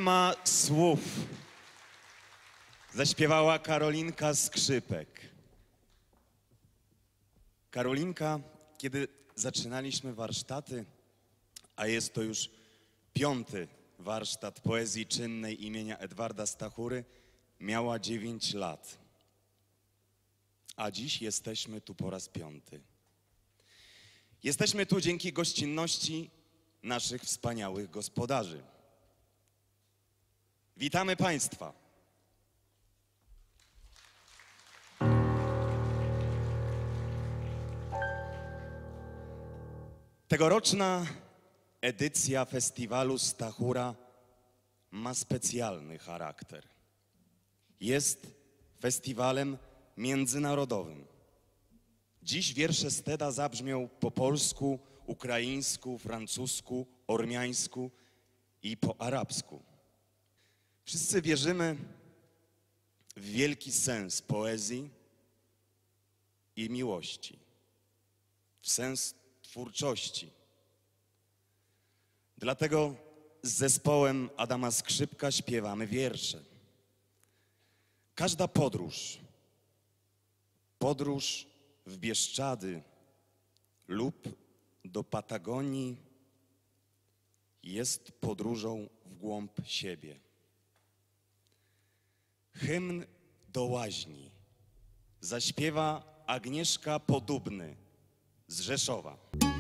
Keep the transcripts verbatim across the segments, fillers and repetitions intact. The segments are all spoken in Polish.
ma słów. Zaśpiewała Karolinka Skrzypek. Karolinka, kiedy zaczynaliśmy warsztaty, a jest to już piąty warsztat poezji czynnej imienia Edwarda Stachury, miała dziewięć lat. A dziś jesteśmy tu po raz piąty. Jesteśmy tu dzięki gościnności naszych wspaniałych gospodarzy. Witamy Państwa. Tegoroczna edycja festiwalu Stachura ma specjalny charakter. Jest festiwalem międzynarodowym. Dziś wiersze Steda zabrzmią po polsku, ukraińsku, francusku, ormiańsku i po arabsku. Wszyscy wierzymy w wielki sens poezji i miłości, w sens twórczości. Dlatego z zespołem Adama Skrzypka śpiewamy wiersze. Każda podróż, podróż w Bieszczady lub do Patagonii jest podróżą w głąb siebie. Hymn do łaźni zaśpiewa Agnieszka Podubny z Rzeszowa.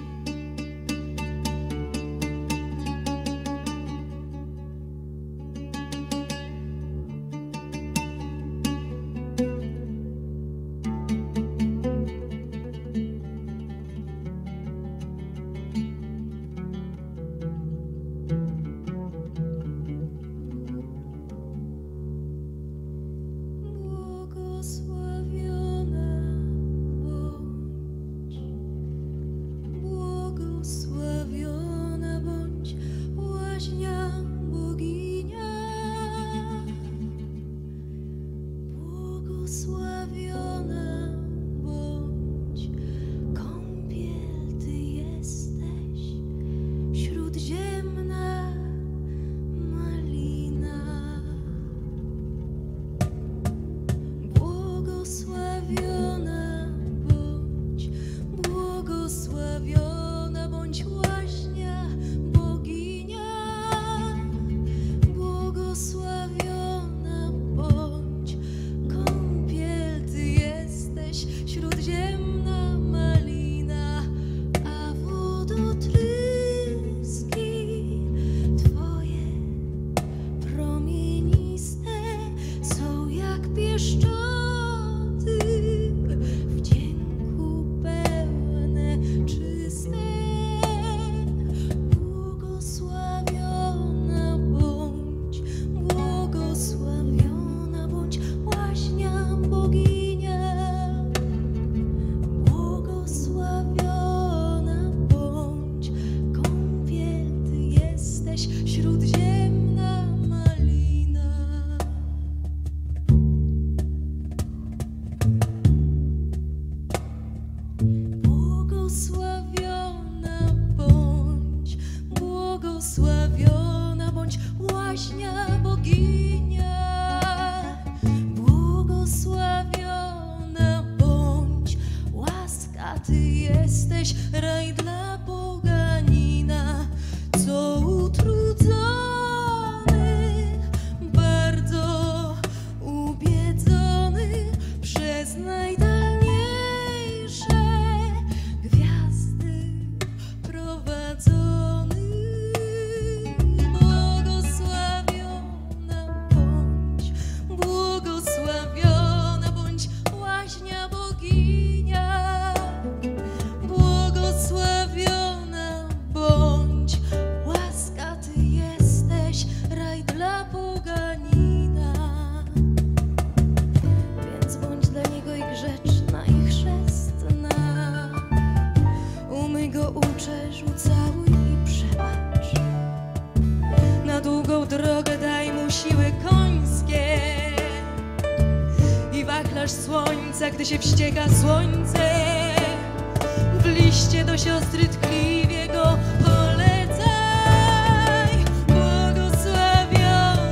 Słońca, gdy się wścieka słońce, w liście do siostry tkliwie go polecaj, błogosławiony.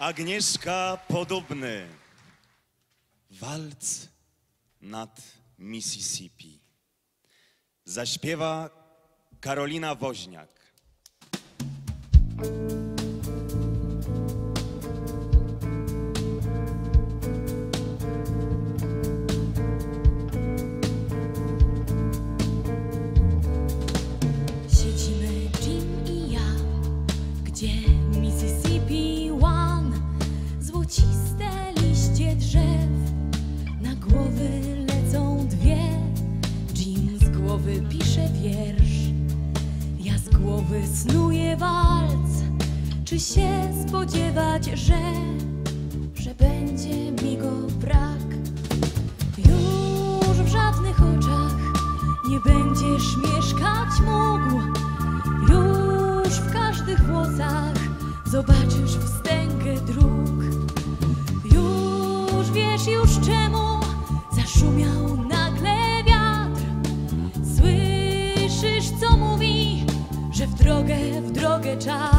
Agnieszka Podubny. Walc nad Mississippi. Zaśpiewa Karolina Woźniak. Siedzimy Jim i ja, gdzie Mississippi One, złociste liście drzew, na głowy lecą dwie. Jim z głowy pisze wiersz, ja z głowy snuję walc. Czy się spodziewać, że, że będzie mi go brak? Już w żadnych oczach nie będziesz mieszkać mógł. Już w każdych włosach zobaczysz wstęgę dróg. Już wiesz już czemu zaszumiał nagle wiatr. Słyszysz co mówi, że w drogę, w drogę czas.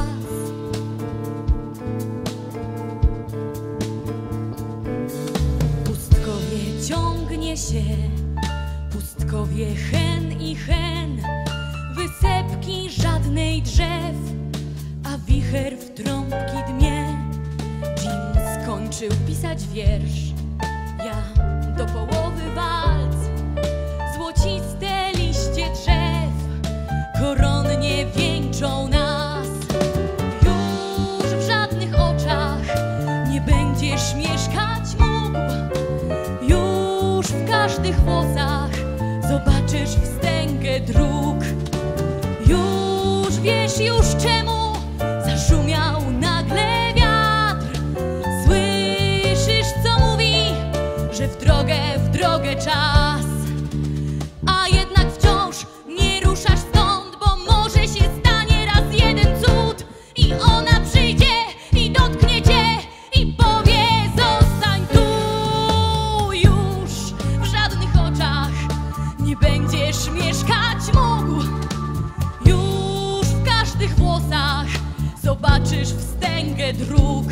Pustkowie ciągnie się, pustkowie hen i hen, wysepki żadnej drzew, a wicher w trąbki dmie. Jim skończył pisać wiersz, ja do połowy walc. Złociste liście drzew koronnie wieńczą nas. Już w żadnych oczach nie będziesz mieszkać mógł. Już w każdych włosach zobaczysz wstęgę dróg. Już wiesz już czemu zaszumiał nagle wiatr. Słyszysz co mówi, że w drogę, w drogę czas. A jednak wciąż nie ruszasz stąd, bo może się stanie raz jeden cud i ona przyjdzie i dotknie cię i powie: zostań tu. Już w żadnych oczach nie będziesz mieszkać mógł. Już w każdych włosach zobaczysz wstęgę dróg.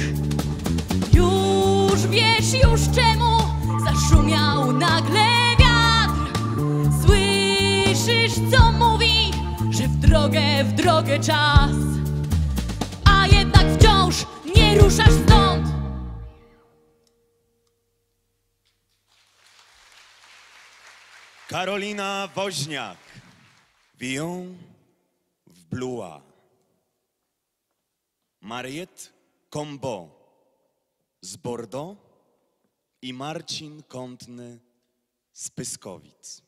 Już wiesz już czemu zaszumiał nagle wiatr. Słyszysz co mówi, że w drogę, w drogę czas. A jednak wciąż nie ruszasz stąd. Karolina Woźniak. Wiją w Blois. Mariette Combeau z Bordeaux i Marcin Kątny z Pyskowic.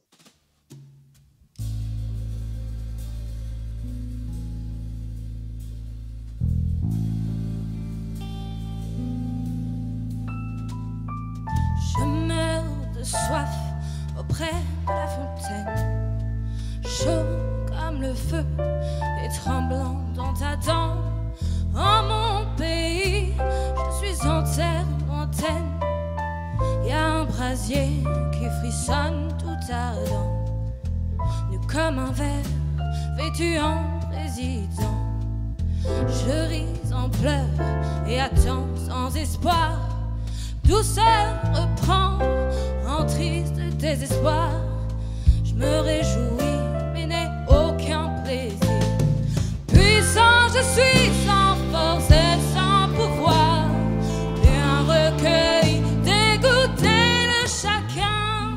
Je meurs de soif auprès de la fontaine, chaud comme le feu et tremblant dans ta dent. En mon pays, je suis en terre lointaine. Y a un brasier qui frissonne tout ardent, nu comme un ver vêtu en résident. Je ris en pleurs et attends sans espoir. Douceur reprend en triste désespoir. Je me réjouis mais n'ai aucun plaisir. Puissant je suis, sans force et sans pouvoir, et un recueil dégoûté de chacun.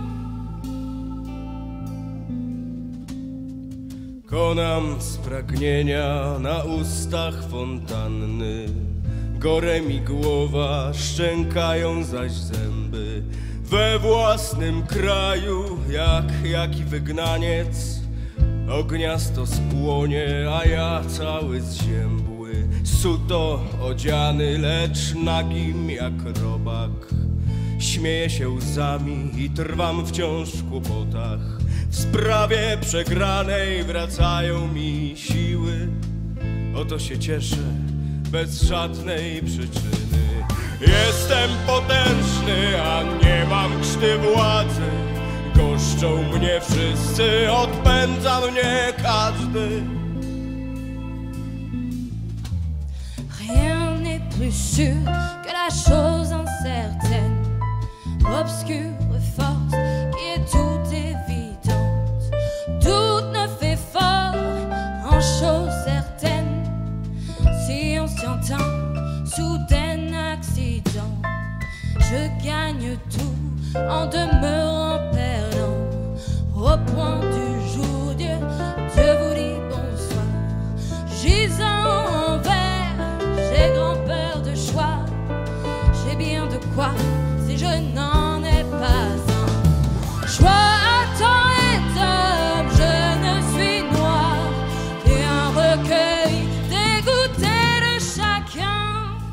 Konam z pragnienia na ustach fontanny. Gore mi głowa, szczękają zaś zęby. We własnym kraju, jak jaki wygnaniec, ogniasto spłonie, a ja cały zziębły. Suto odziany, lecz nagim jak robak. Śmieję się łzami i trwam wciąż w kłopotach. W sprawie przegranej wracają mi siły. Oto się cieszę bez żadnej przyczyny. Jestem potężny, a nie mam krzty władzy. Goszczą mnie wszyscy, odpędza mnie każdy. Rien n'est plus plus sûr que la chose incertaine, obscure force qui est toute évidente. Doute ne fait fort en chose certaine. Si on s'y entend, soudain accident, je gagne tout en demeurant perdant. Au point du jour, Dieu, Dieu vous dit bonsoir. Gisant en verre, j'ai grand peur de choix. J'ai bien de quoi si je n'en ai pas un. Choix à temps et d'homme, je ne suis noir qu'un recueil dégoûté de chacun.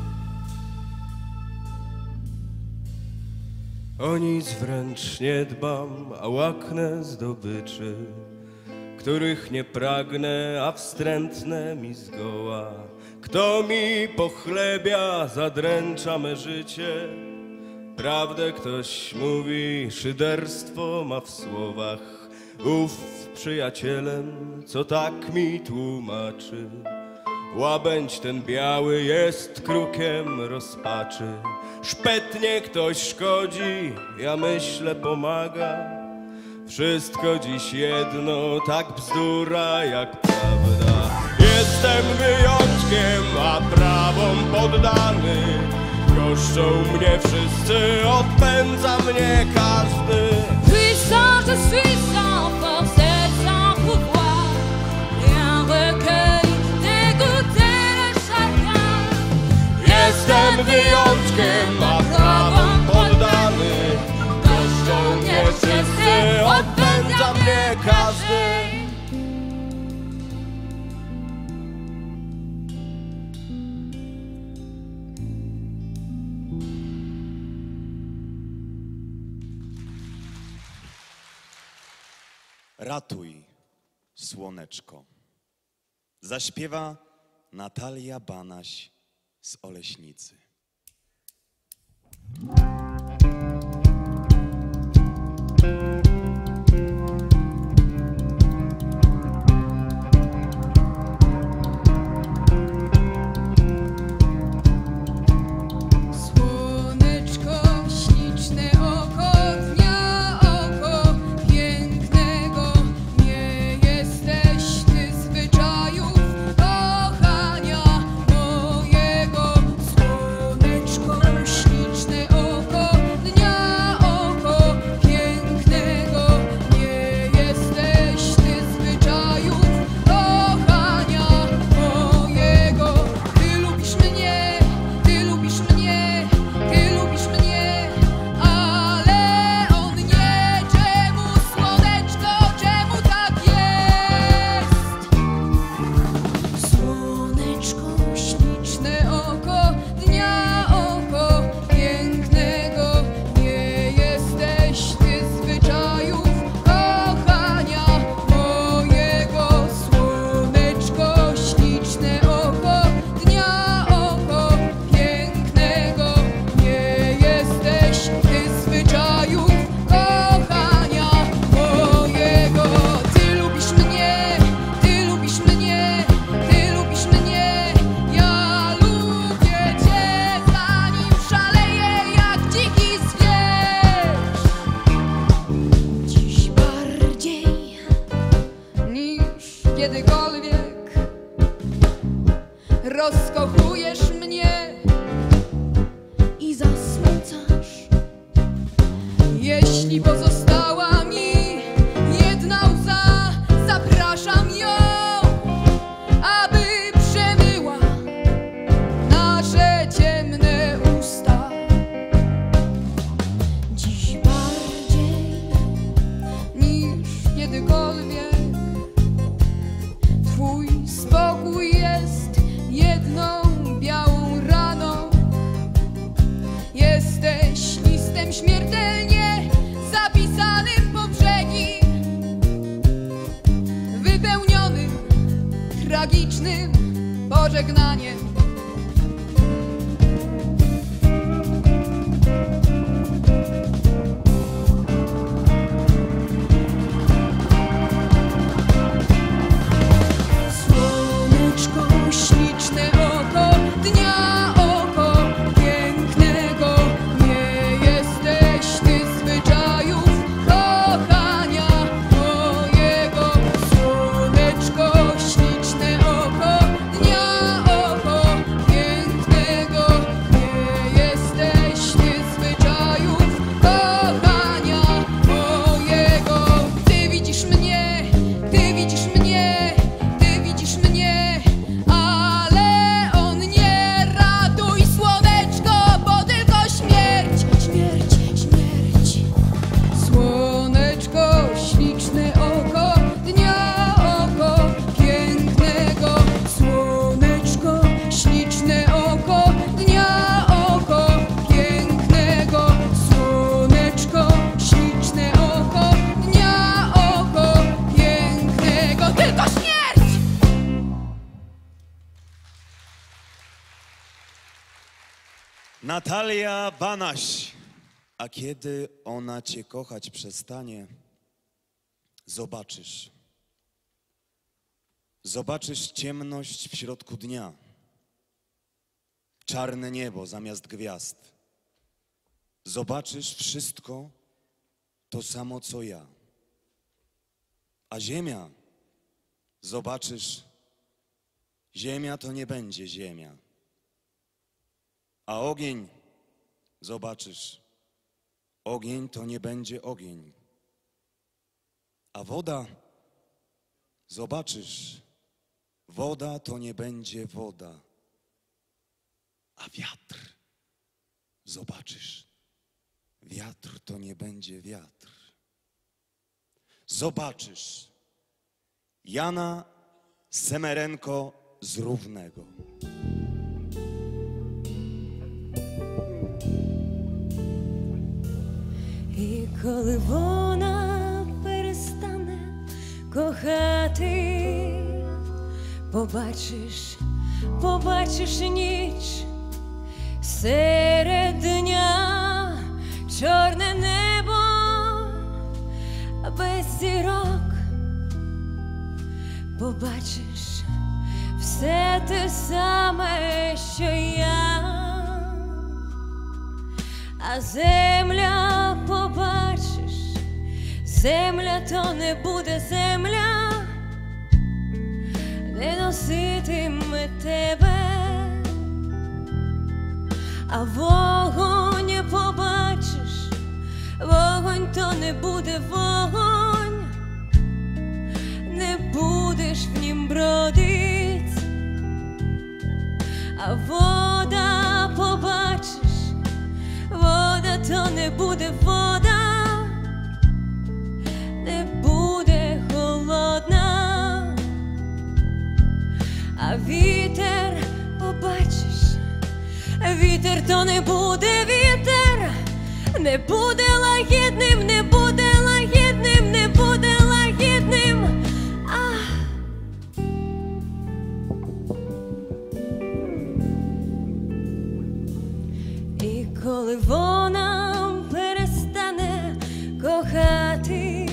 O nic wręcz nie dbam, a łaknę zdobyczy, których nie pragnę, a wstrętne mi zgoła. Kto mi pochlebia, zadręcza me życie. Prawdę ktoś mówi, szyderstwo ma w słowach. Ów przyjacielem, co tak mi tłumaczy. Łabędź ten biały jest krukiem rozpaczy. Szpetnie ktoś szkodzi, ja myślę pomaga. Wszystko dziś jedno, tak bzdura jak prawda. Jestem wyjątkiem, a prawom poddany. Goszczą mnie wszyscy, odpędza mnie każdy. Puissant, je suis sans force et sans pouvoir, et un recueil dégoûté de chacun. Jestem wyjątkiem, a prawom poddany. Goszczą mnie wszyscy, odpędza mnie każdy. Ratuj, słoneczko. Zaśpiewa Natalia Banaś z Oleśnicy. Rozkochujesz mnie i zasmucasz. Jeśli pozostała mi jedna łza, zapraszam ją, aby przemyła nasze ciemne usta. Dziś bardziej niż kiedykolwiek twój spokój jest jedną białą raną. Jesteś listem śmiertelnie zapisanym po brzegi, wypełnionym tragicznym pożegnaniem. Śliczne oko, dnia oko, Natalia Banaś. A kiedy ona cię kochać przestanie, zobaczysz. Zobaczysz ciemność w środku dnia. Czarne niebo zamiast gwiazd. Zobaczysz wszystko to samo, co ja. A ziemia, zobaczysz, ziemia to nie będzie ziemia. A ogień, zobaczysz, ogień to nie będzie ogień. A woda, zobaczysz, woda to nie będzie woda. A wiatr, zobaczysz, wiatr to nie będzie wiatr. Zobaczysz Jana Semerenko z Równego. І коли вона перестане кохати, побачиш, побачиш ніч серед дня, чорне небо без зірок, побачиш все те саме, що я. А земля, побачиш, земля то не буде земля, не носитиме тебе. А вогонь побачиш, вогонь то не буде вогонь, не будеш в нім бродить. А вода побачиш, вода то не буде вода, не буде холодна. А вітер побачиш, вітер то не буде вітер, не буде лагідним, не буде лагідним, не буде лагідним. Ах. І коли вона перестане кохати,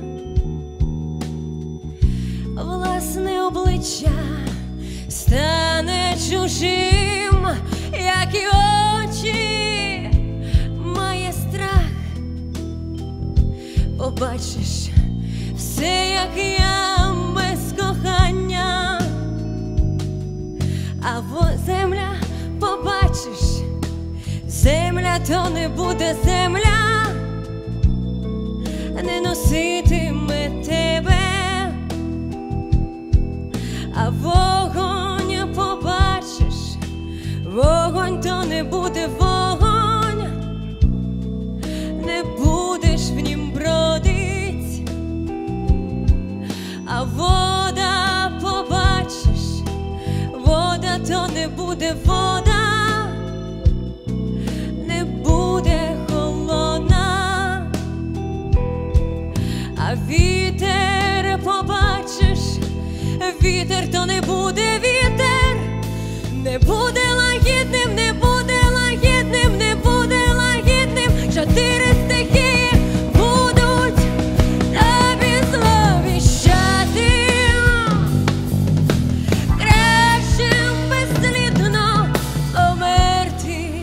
власне обличчя стане чужим, як і очі, має страх. Побачиш все, як я, без кохання. А во земля побачиш, земля то не буде земля, не носитиме тебе. А вогонь побачиш, вогонь то не буде вогонь, не будеш в нім бродить. А вода побачиш, вода то не буде вода, не буде холодна. А вітер побачиш, вітер то не буде вітер, не буде лагідним, не буде лагідним, не буде лагідним. Чотири стихії будуть тобі зловіщати. Краще безслідно померти.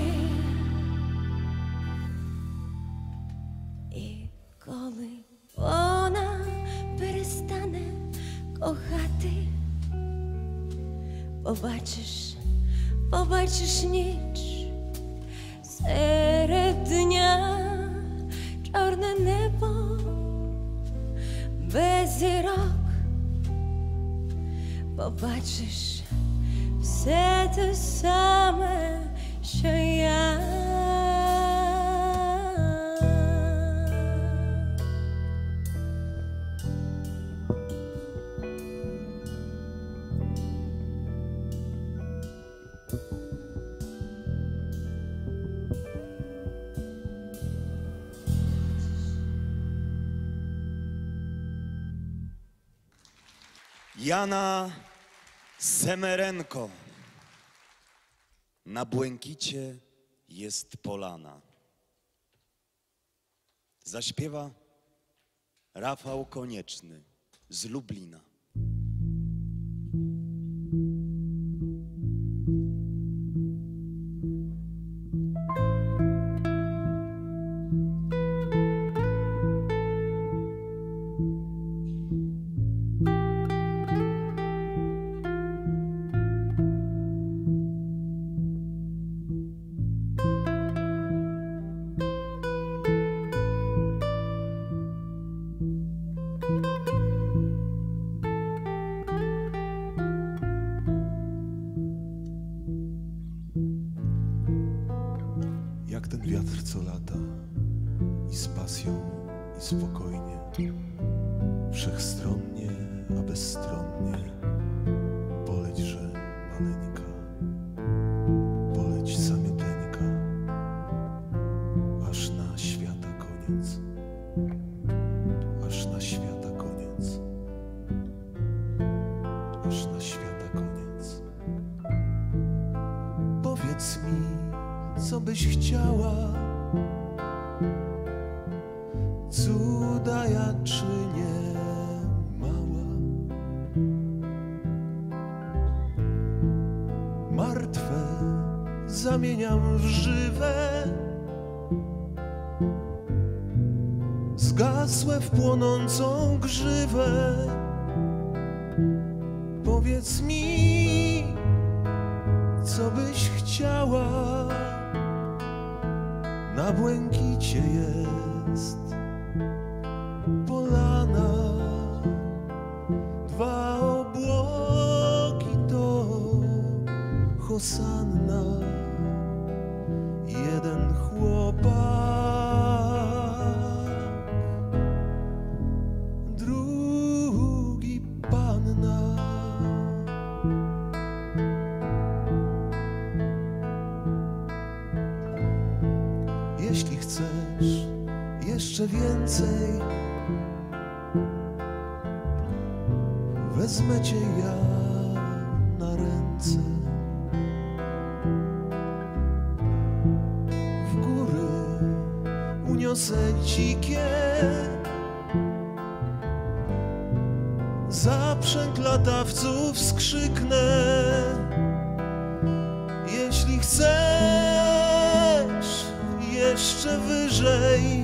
І коли вона перестане кохати, побачиш, побачиш ніч серед дня, чорне небо без зірок, побачиш все те саме, що я. Jana Semerenko. Na błękicie jest polana. Zaśpiewa Rafał Konieczny z Lublina. Jak ten wiatr, co lata i z pasją, i spokojnie, wszechstronnie, a bezstronnie, polećże maleńka, poleć samiuteńka, aż na świata koniec, aż na świata koniec, aż na świata koniec. Powiedz mi, co byś chciała, cuda ja czy nie mała. Martwe zamieniam w żywe, zgasłe w płonącą grzywę. Powiedz mi, co byś chciała, na błękicie jest polana, dwa obłoki to hosanna, jeden chłopak, drugi panna. Jeśli chcesz jeszcze więcej, wezmę cię ja na ręce. W góry uniosę dzikie, zaprzęg latawców skrzyknę. Jeśli chcesz jeszcze wyżej,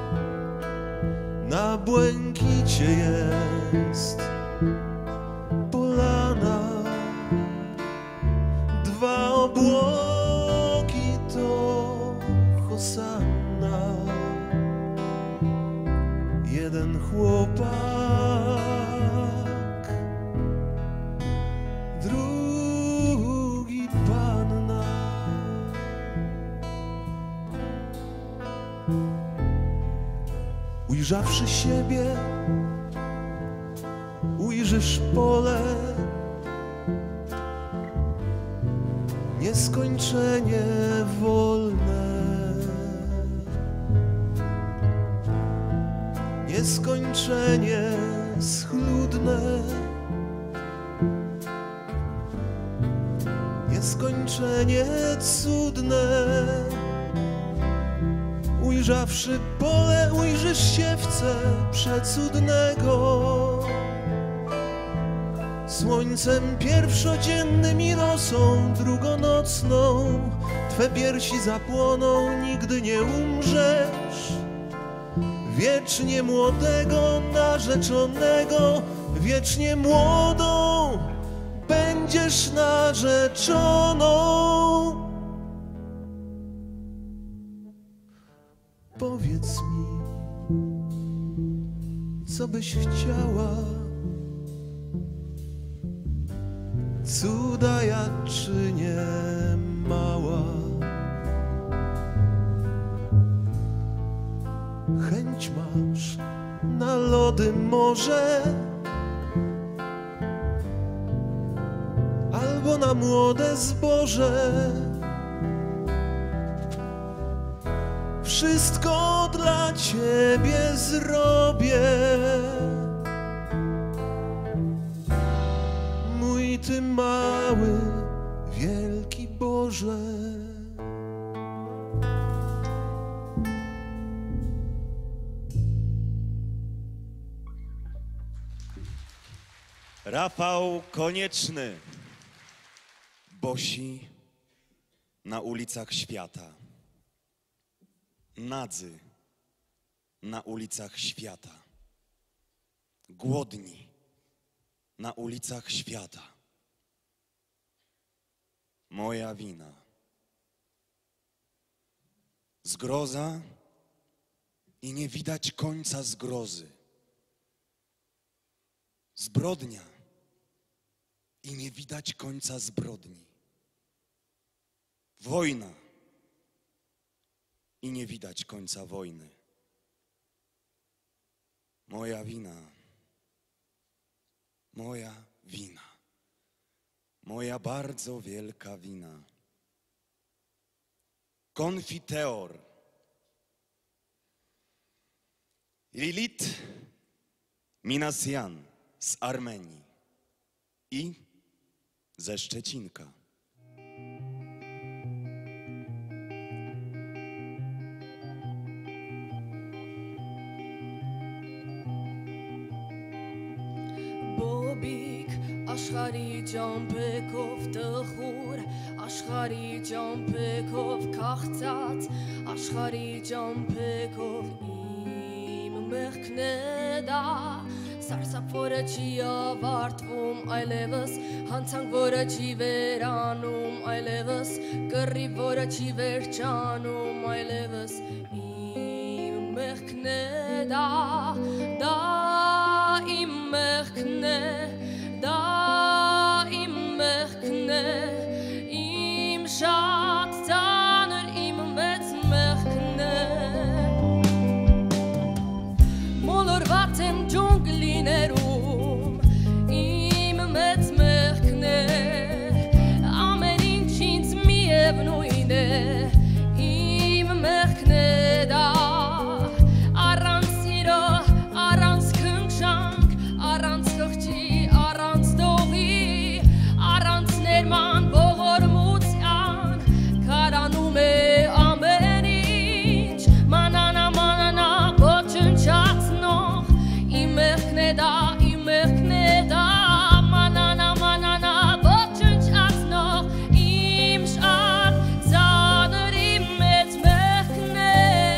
na błękicie jest polana, dwa obłoki to hosanna, jeden chłopak, drugi panna. Ujrzawszy siebie, ujrzysz pole, nieskończenie wolne, nieskończenie schludne, nieskończenie cudne. Ujrzawszy pole, ujrzysz siewcę przecudnego, słońcem pierwszodziennym i rosą drugonocną. Twe piersi zapłoną, nigdy nie umrzesz. Wiecznie młodego narzeczonego, wiecznie młodą będziesz narzeczoną. Powiedz mi, co byś chciała, cuda ja czy nie mała. Chęć masz na lody morze, albo na młode zboże. Wszystko dla ciebie zrobię, mój ty mały, wielki Boże. Rafał Konieczny. Bosi na ulicach świata. Nadzy na ulicach świata. Głodni na ulicach świata. Moja wina. Zgroza i nie widać końca zgrozy. Zbrodnia i nie widać końca zbrodni. Wojna i nie widać końca wojny. Moja wina. Moja wina. Moja bardzo wielka wina. Konfiteor. Lilit Minasyan z Armenii i ze Szczecinka. Bobik աշխարի ջամփեքով տխուր, աշխարի ջամփեքով քաղցած, աշխարի ջամփեքով իմ մեղքն է դա, սարսափ որը չի ավարտվում այլևս, հանցանք որը չի վերանում այլևս, կռիվ որը չի վերջանում այլևս, իմ մեղքն է դա, դա իմ մեղքն է, դա իմ մեղքն է, իմ շատ ծանր, իմ մեծ մեղքն է, մոլորված եմ ջունգլիներում, իմ մեծ մեղքն է, ամեն ինչ ինձ միևնույն է, իմ մեղքն է դա, առանց սիրո, առանց քնքշանք, առանց խղճի, առանց դողի, առանց ներման ողորմության, քարանում է ամեն ինչ, մանանա, մանանա, ոչնչացնող, իմ մեղքն է դա, իմ մեղքն է դա, մանանա, մանանա, ոչնչացնող, իմ շատ ծանր, իմ մեծ մեղքն է,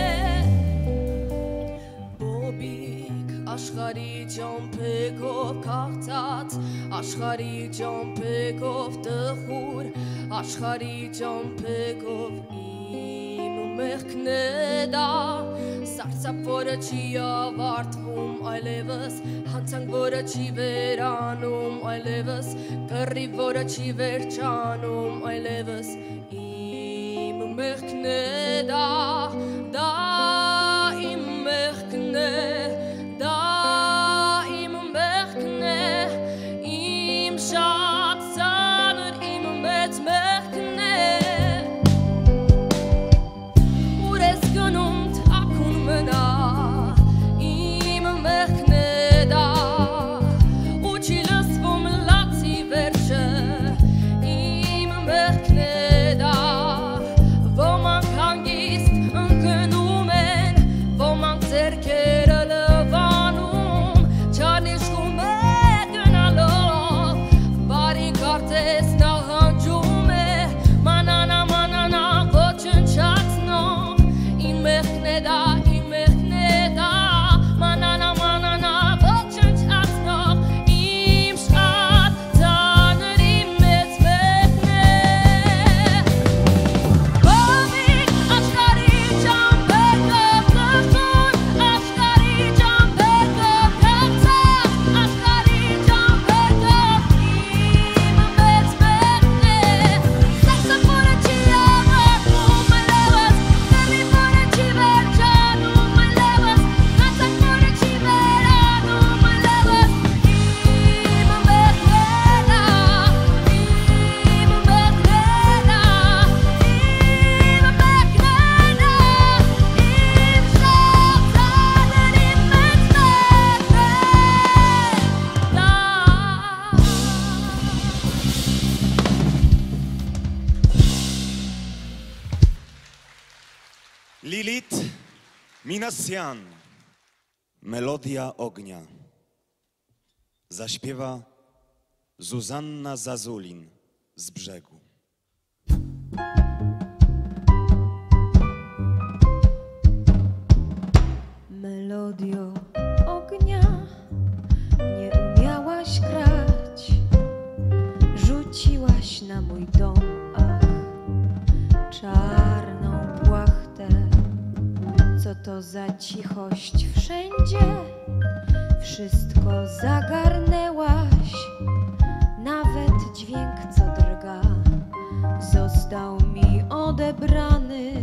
Բոբիկ աշխարի ջամփեքով քաղցած, աշխարի ջամփեքով տխուր, աշխարի ջամփեքով իմ մեղքն է դա, սարսափ որը չի ավարտվում այլևս, հանցանք որը չի վերանում այլևս, կռիվ որը չի վերջանում այլևս, իմ մեղքն է դա, դա իմ մեղքն է, դա իմ մեղքն է, իմ շատ ծանր, իմ մեծ մեղքն է, ուր ես գնում թաքուն մնա, իմ մեղքն է դա, ու չի լսվում լացի վերջը, իմ մեղքն է դա, ոմանք հանգիստ ընկնում են, ոմանք ձեռքերը լվանում, չանիշխում է գնալով, բարի կարծես նահանջում է, մանանա, մանանա, ոչնչացնող, իմ մեղքն է դա, իմ մեղքն է դա, մանանա, մանանա, ոչնչացնող, իմ շատ ծանր, իմ մեծ մեղքն է, Բոբիկ աշխարի ջամփեքով տխուր, աշխարի ջամփեքով քաղցած, աշխարի ջամփեքով իմ մեծ մեղքն է, սարսափ որը չի ավարտվում այլևս, կռիվ որը չի վերջանում այլևս, հանցանք որը չի վերանում այլևս, իմ մեղքն է դա, իմ մեղքն է դա, իմ մեղքն է դա, իմ շատ ծանր, իմ մեծ մեղքն է դա։ Lilit Minasyan. Melodia ognia. Zaśpiewa Zuzanna Zazulin z brzegu. Melodio ognia, nie umiałaś grać, rzuciłaś na mój dom, ach, czarną płachtę. Co to za cichość wszędzie, wszystko zagarnęłaś, nawet dźwięk, co drga, został mi odebrany.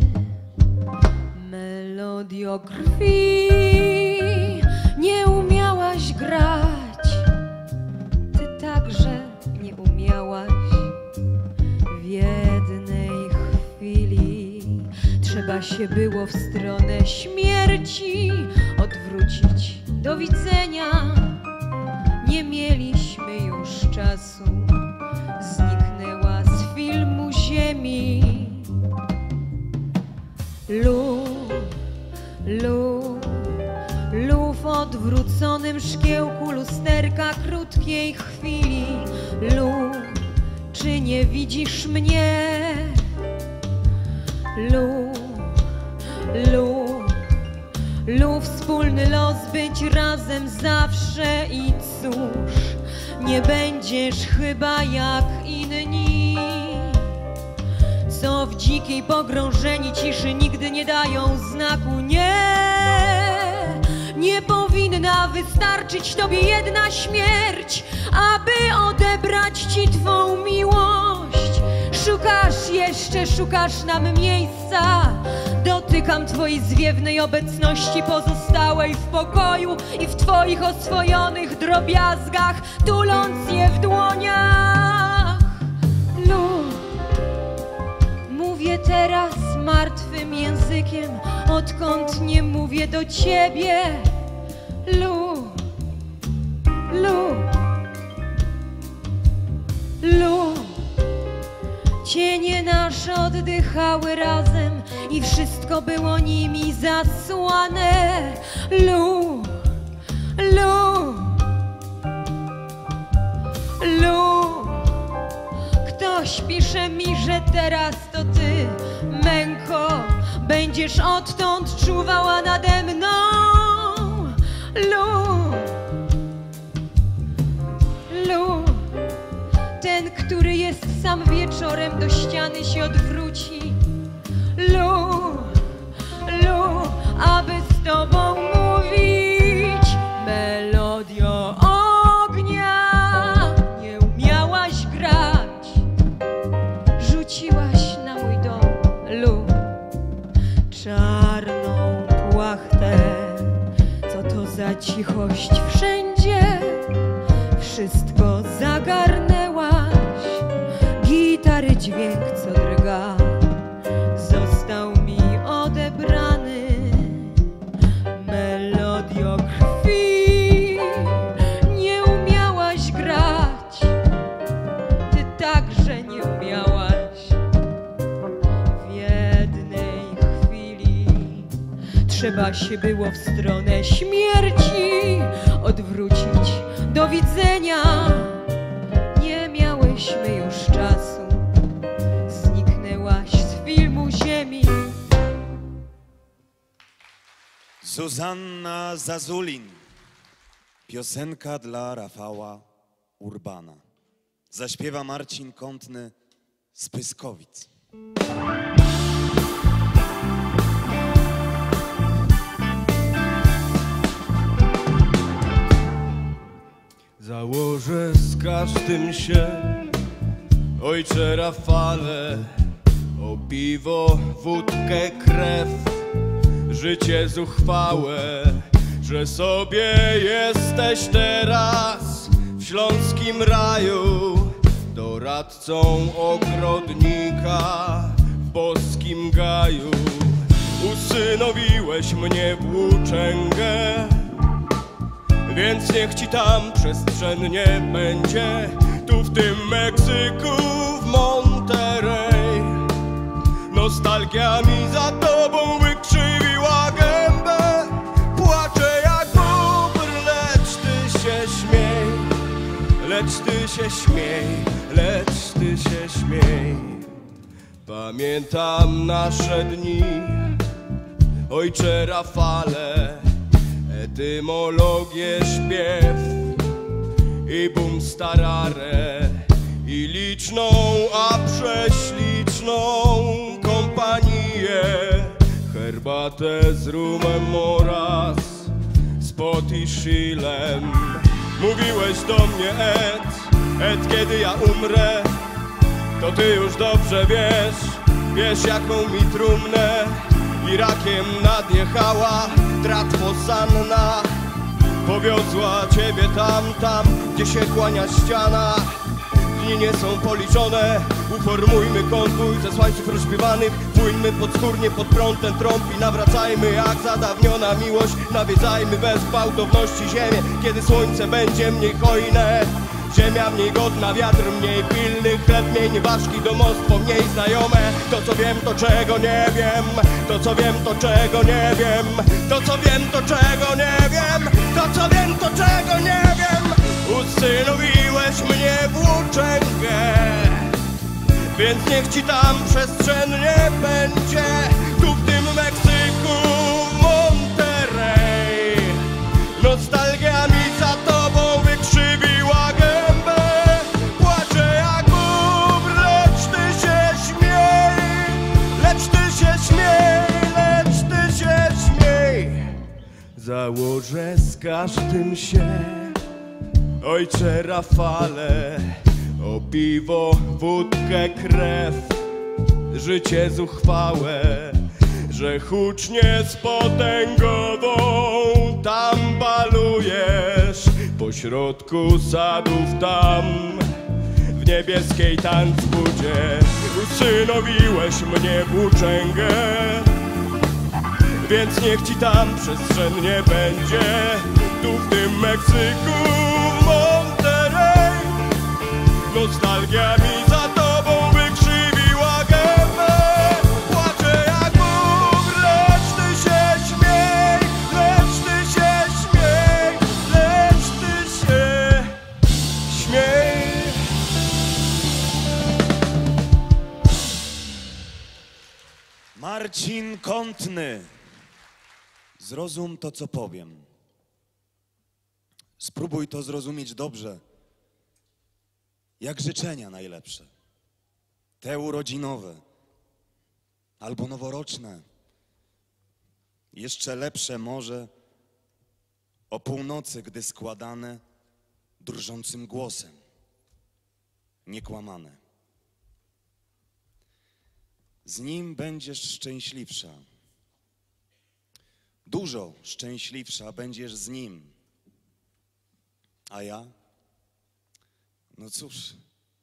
Melodio krwi, nie umiałaś grać, ty także nie umiałaś. W jednej chwili trzeba się było w stronę śmierci odwrócić. Do widzenia, nie mieliśmy już czasu, zniknęła z filmu ziemi. Lu, lu, lu w odwróconym szkiełku lusterka krótkiej chwili. Lu, czy nie widzisz mnie? Lu, lu, lu, wspólny los, być razem zawsze i cóż, nie będziesz chyba jak inni, co w dzikiej pogrążeni ciszy nigdy nie dają znaku. Nie, nie powinna wystarczyć tobie jedna śmierć, aby odebrać ci twą miłość. Szukasz jeszcze, szukasz nam miejsca, dotykam twojej zwiewnej obecności pozostałej w pokoju i w twoich oswojonych drobiazgach, tuląc je w dłoniach. Lu, mówię teraz martwym językiem, odkąd nie mówię do ciebie. Lu, lu, lu. Cienie nasze oddychały razem i wszystko było nimi zasłane. Lu, lu, lu. Ktoś pisze mi, że teraz to ty, męko, będziesz odtąd czuwała nade mną. Lu, lu. Ten, który jest sam wieczorem, do ściany się odwróci. Lu, lu, aby z tobą mówić. Melodio ognia, nie umiałaś grać, rzuciłaś na mój dom. Lu, czarną płachtę. Co to za cichość wszędzie, wszystko zagarnęłaś. Gitary dźwięk, co drga, został mi odebrany. Melodio krwi, nie umiałaś grać, ty także nie umiałaś. W jednej chwili trzeba się było w stronę śmierci odwrócić. Do widzenia, nie miałyśmy już czasu, zniknęłaś z filmu ziemi. Zuzanna Zazulin. Piosenka dla Rafała Urbana. Zaśpiewa Marcin Kątny z Pyskowic. Założę z każdym się, ojcze Rafale, o piwo, wódkę, krew, życie zuchwałe, że sobie jesteś teraz w śląskim raju, doradcą ogrodnika w boskim gaju. Usynowiłeś mnie włóczęgę, więc niech ci tam przestrzennie będzie, tu w tym Meksyku, w Monterey. Nostalgia mi za tobą wykrzywiła gębę, płaczę jak bóbr, lecz ty się śmiej, lecz ty się śmiej. Pamiętam nasze dni, ojcze Rafale, etymologię, śpiew i bum starare, i liczną, a prześliczną kompanię, herbatę z rumem oraz z potiszilem. Mówiłeś do mnie, Ed, Ed, kiedy ja umrę, to ty już dobrze wiesz, wiesz jaką mi trumnę i rakiem nadjechała tratwosanna. Powiozła ciebie tam, tam, gdzie się kłania ściana. Dni nie są policzone, uformujmy konwój ze słańców rozśpiewanych. Płyńmy podskórnie pod prąd ten trąb i nawracajmy jak zadawniona miłość. Nawiedzajmy bez gwałtowności ziemię, kiedy słońce będzie mniej hojne. Ziemia mniej godna, wiatr mniej pilny, chleb mniej nieważki, domostwo mniej znajome. To co wiem, to czego nie wiem, to co wiem, to czego nie wiem, to co wiem, to czego nie wiem, to co wiem, to czego nie wiem. Usynowiłeś mnie w włóczęgę, więc niech ci tam przestrzennie będzie. Tu w tym Meksyku, w Monterey, nostalgia mi za tobą wykrzywiła gębę. Płaczę jak bób, lecz ty się śmiej, lecz ty się śmiej, lecz ty się śmiej. Założę z każdym się, ojcze Rafale, o piwo, wódkę, krew, życie zuchwałe, że hucznie z potęgową tam balujesz, pośrodku sadów tam, w niebieskiej tancbudzie. Usynowiłeś mnie w włóczęgę, więc niech ci tam przestrzennie będzie. Tu w tym Meksyku, w Monterey, nostalgia mi za tobą wykrzywiła gębę. Płaczę jak bób, lecz ty się śmiej, lecz ty się śmiej, lecz ty się śmiej. Marcin Kątny, zrozum to, co powiem. Spróbuj to zrozumieć dobrze, jak życzenia najlepsze, te urodzinowe albo noworoczne, jeszcze lepsze może o północy, gdy składane drżącym głosem, niekłamane. Z nim będziesz szczęśliwsza, dużo szczęśliwsza będziesz z nim. A ja? No cóż,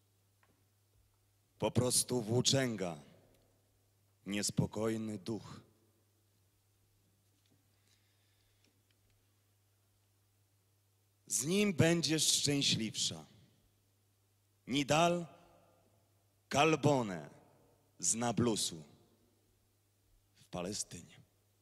po prostu włóczęga, niespokojny duch. Z nim będziesz szczęśliwsza. Nidal Kalbone z Nablusu w Palestynie.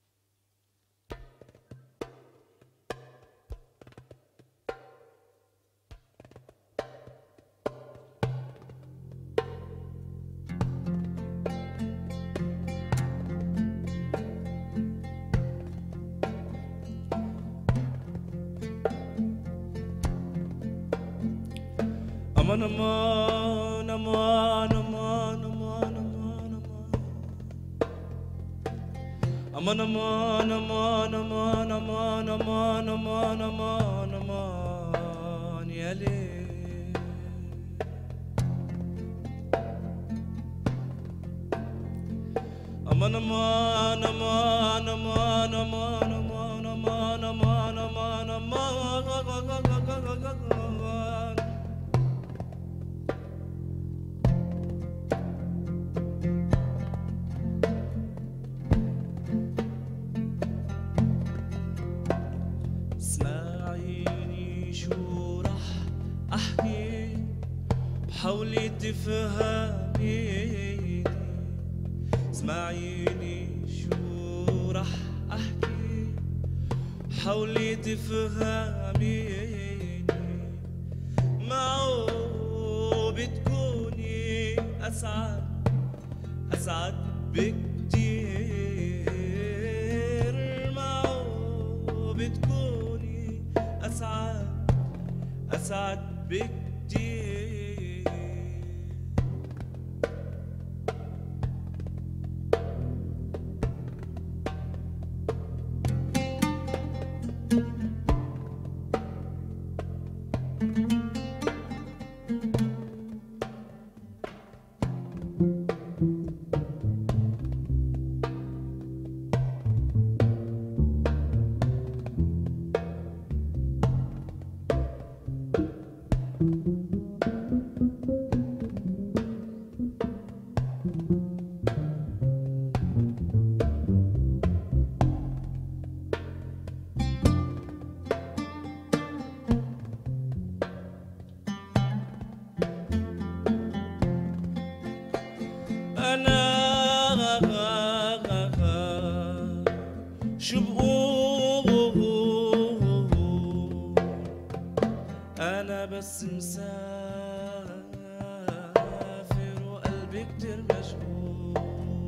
Aman aman aman aman aman aman aman aman aman aman aman aman aman aman aman ya leyl. Aman aman aman aman aman aman aman aman aman aman. حاولي تفهميني، اسمعيني شو رح احكي. حاولي تفهميني، معه بتكوني اسعد أسعد بكتير معه بتكوني أسعد أسعد بكتير. شو بقول أنا بس مسافر وقلبي كتير مشغول.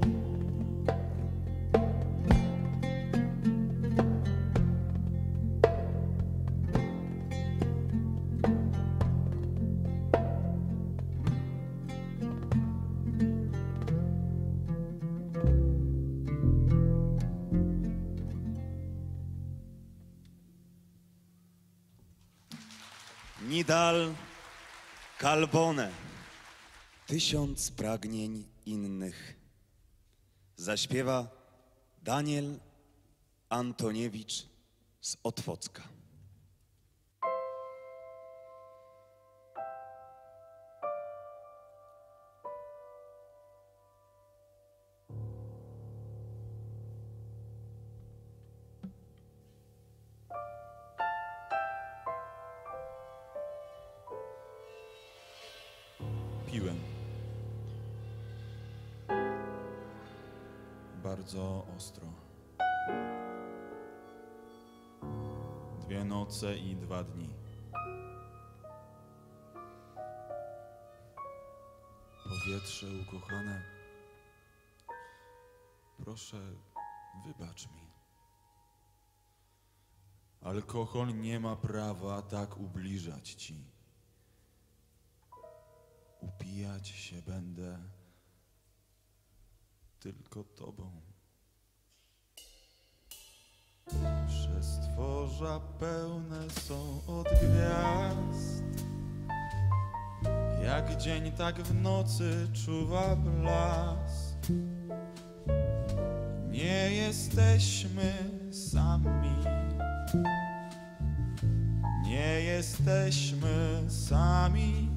Nidal Calbone. Tysiąc pragnień innych. Zaśpiewa Daniel Antoniewicz z Otwocka. Piłem. Bardzo ostro. Dwie noce i dwa dni. Powietrze ukochane, proszę, wybacz mi. Alkohol nie ma prawa tak ubliżać ci. Upijać się będę tylko tobą. Przestworza pełne są od gwiazd. Jak dzień, tak w nocy czuwa blask. Nie jesteśmy sami. Nie jesteśmy sami.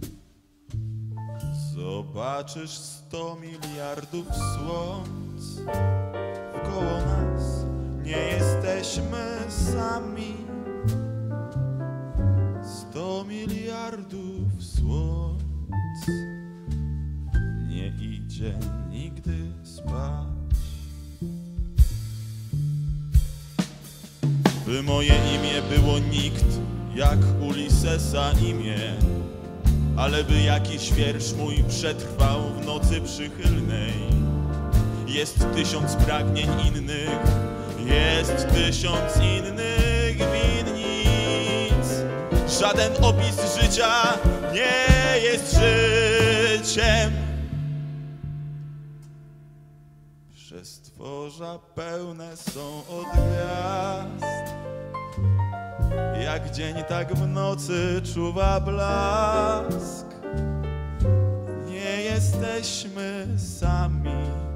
Zobaczysz sto miliardów słońc wkoło nas. Nie jesteśmy sami. Sto miliardów słońc nie idzie nigdy spać. By moje imię było nikt, jak Ulisesa imię, ale by jakiś wiersz mój przetrwał w nocy przychylnej. Jest tysiąc pragnień innych, jest tysiąc innych winnic. Żaden opis życia nie jest życiem. Przestworza pełne są od gwiazd. Jak dzień, tak w nocy czuwa blask. Nie jesteśmy sami.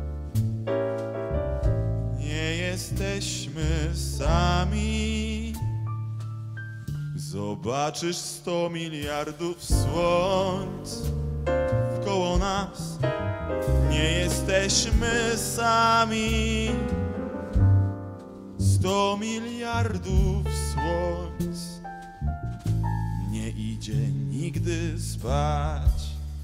Nie jesteśmy sami. Zobaczysz sto miliardów słońc wkoło nas. Nie jesteśmy sami. Sto miliardów słońc nie idzie nigdy spać.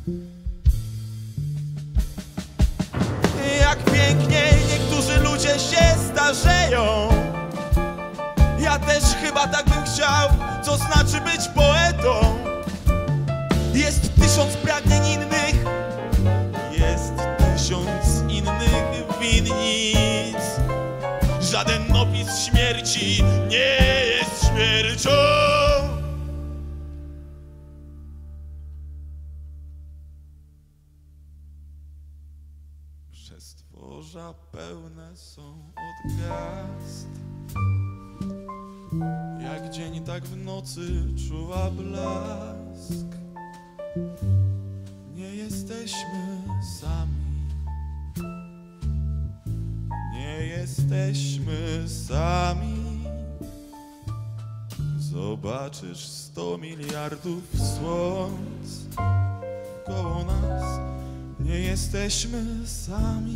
Jak pięknie niektórzy ludzie się starzeją. Ja też chyba tak bym chciał, co znaczy być poetą. Jest tysiąc pragnień innych, jest tysiąc Przestworza pełne są od gwiazd. Jak dzień, tak w nocy czuła blask. Nie jesteśmy sami. Nie jesteśmy sami. Zobaczysz sto miliardów słońc koło nas. Nie jesteśmy sami.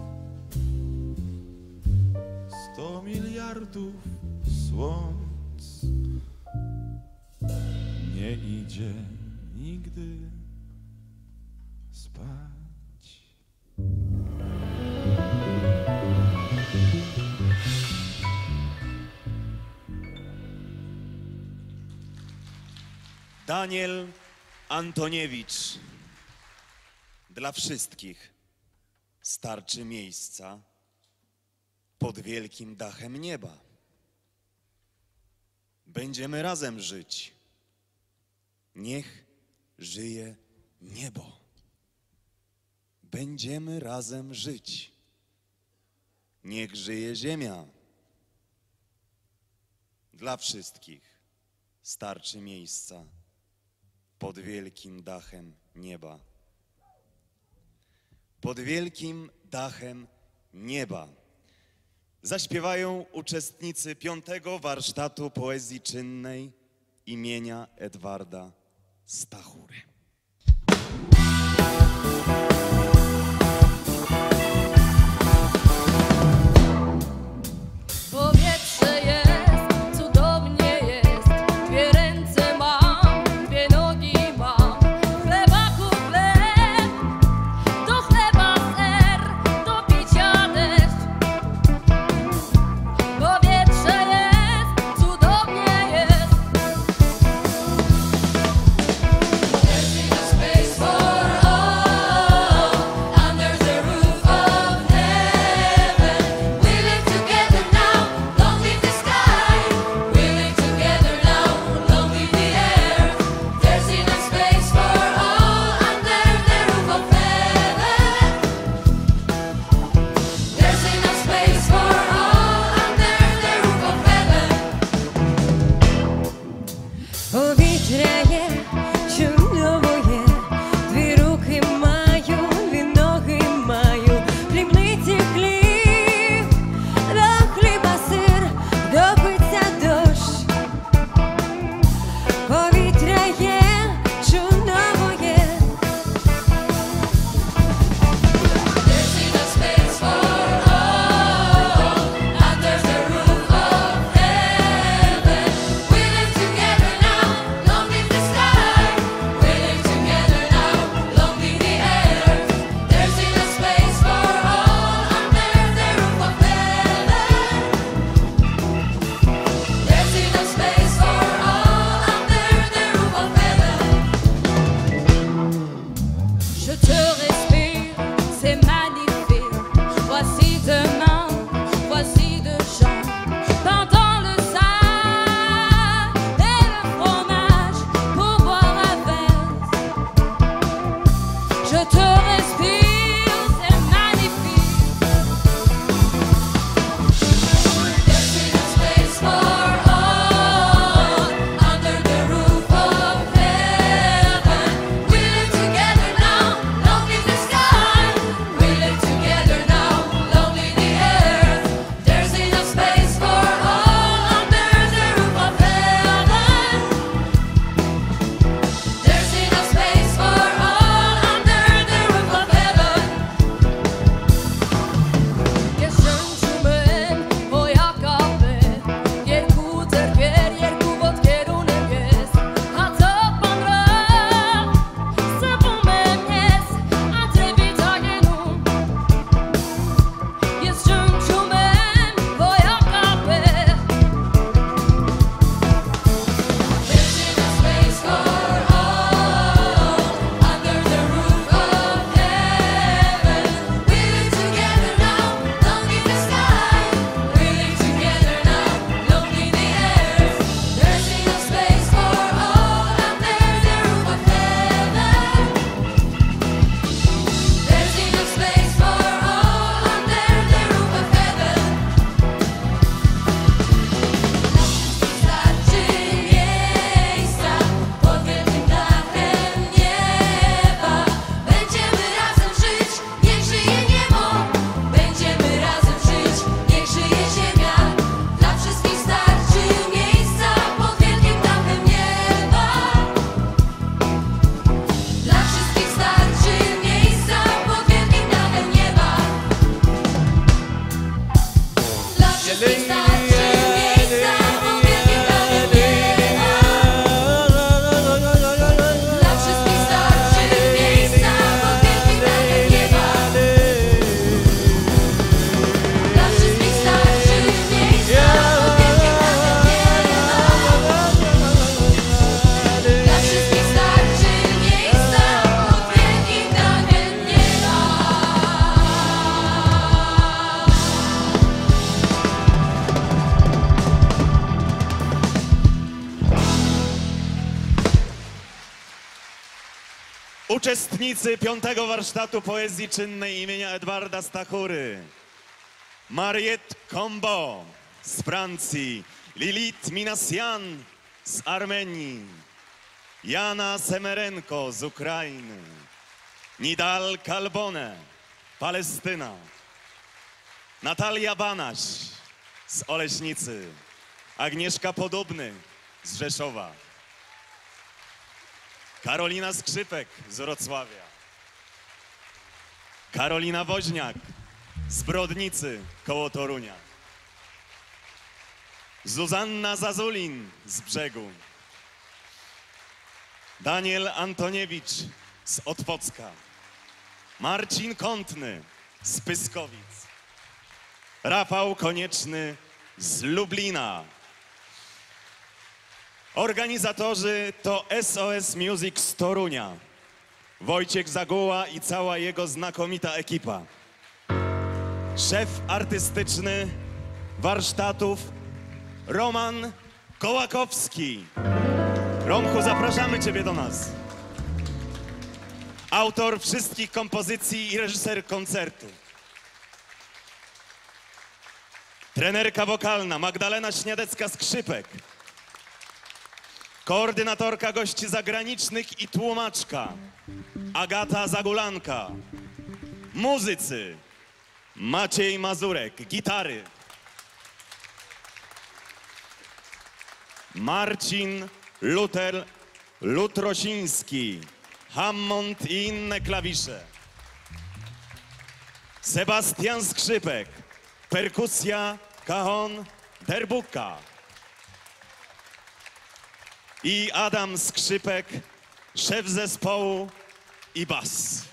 Sto miliardów słońc nie idzie nigdy spać. Daniel Antoniewicz. Dla wszystkich starczy miejsca pod wielkim dachem nieba. Będziemy razem żyć. Niech żyje niebo. Będziemy razem żyć. Niech żyje ziemia. Dla wszystkich starczy miejsca pod wielkim dachem nieba. Pod wielkim dachem nieba zaśpiewają uczestnicy piątego warsztatu poezji czynnej imienia Edwarda Stachury. Powietrze jest, cudownie jest, dwie ręce mam, dwie nogi mam, chlebaku chleb, do chleba ser, do picia deszcz. Powietrze jest, cudownie jest. There's enough space for all under the roof of heaven. We live together now, long live the sky. We live together now, long live the air. There's enough space for all under the roof of heaven. There's enough space for all under the roof of heaven. Повітря є, чудово є, дві руки маю, дві ноги маю, дрібниці хліб, до хліба сир, до пиття дощ. Повітря є, чудово є. There's enough space for all under the roof of heaven. We live together now, long live the sky. We live together now, long live the air. There's enough space for all under the roof of heaven. There's enough space for all under the roof of heaven. Je te respire, c'est magnifique. Voici demain, voici deux gens. Pendant le sable et le fromage pour boire un verre. Je te respire, c'est magnifique. There's enough space for all under the roof of heaven. We live together now, long live the sky. We live together now, long live the earth. There's enough space for all under the roof of heaven. There's enough space for all under the roof of heaven. Uczestnicy piątego warsztatu poezji czynnej imienia Edwarda Stachury. Mariette Combo z Francji, Lilith Minasyan z Armenii, Jana Semerenko z Ukrainy, Nidal Kalbone, Palestyna, Natalia Banaś z Oleśnicy, Agnieszka Podobny z Rzeszowa, Karolina Skrzypek z Wrocławia, Karolina Woźniak z Brodnicy koło Torunia, Zuzanna Zazulin z Brzegu, Daniel Antoniewicz z Otwocka, Marcin Kątny z Pyskowic, Rafał Konieczny z Lublina. Organizatorzy to S O S Music z Torunia, Wojciech Zaguła i cała jego znakomita ekipa. Szef artystyczny warsztatów Roman Kołakowski. Romku, zapraszamy Ciebie do nas. Autor wszystkich kompozycji i reżyser koncertu. Trenerka wokalna Magdalena Śniadecka-Skrzypek. Koordynatorka gości zagranicznych i tłumaczka Agata Zagulanka. Muzycy Maciej Mazurek, gitary. Marcin Luter Lutrosiński, Hammond i inne klawisze. Sebastian Skrzypek, perkusja, cajon, derbuka. I Adam Skrzypek, szef zespołu i bas.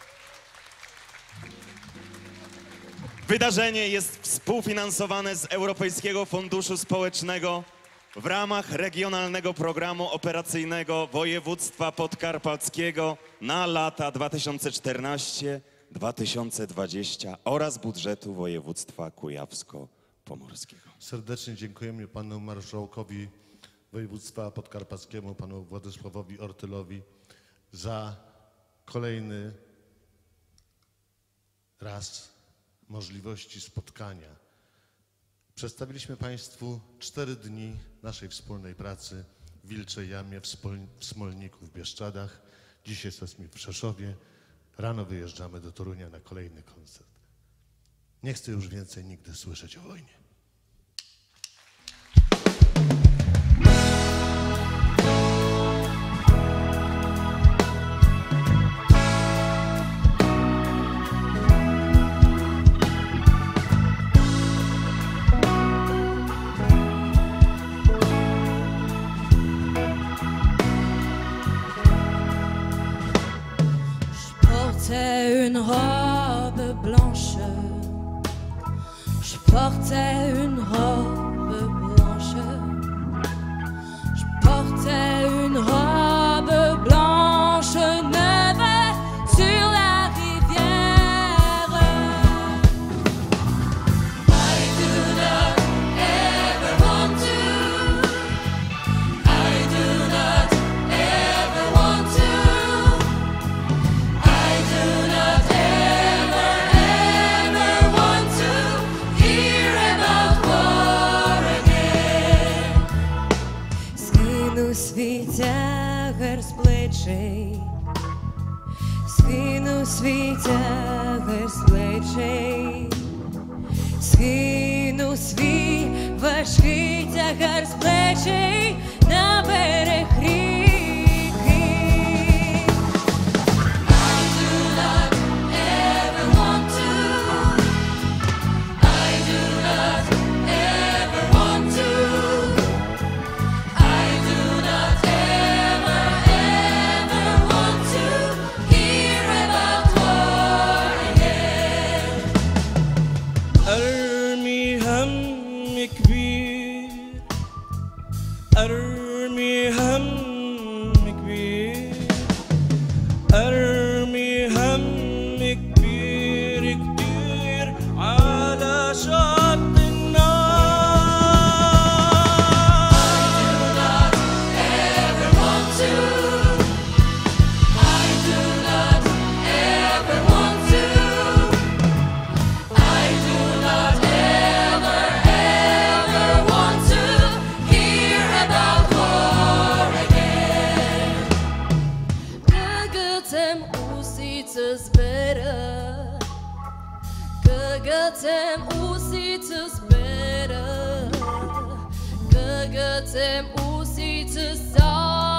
Wydarzenie jest współfinansowane z Europejskiego Funduszu Społecznego w ramach Regionalnego Programu Operacyjnego Województwa Podkarpackiego na lata dwa tysiące czternasty do dwa tysiące dwudziestego oraz budżetu województwa kujawsko-pomorskiego. Serdecznie dziękujemy panu marszałkowi województwa podkarpackiemu, panu Władysławowi Ortylowi za kolejny raz możliwości spotkania. Przedstawiliśmy państwu cztery dni naszej wspólnej pracy w Wilczej Jamie, w, Spol- w Smolniku, w Bieszczadach. Dzisiaj jesteśmy w Rzeszowie. Rano wyjeżdżamy do Torunia na kolejny koncert. Nie chcę już więcej nigdy słyszeć o wojnie. Une robe blanche, je portais une robe blanche, je portais une robe blanche neuve sur la rivière. I do not ever want to, I do not ever want to. Світ 그tem 우시투스 better 그tem 우시투스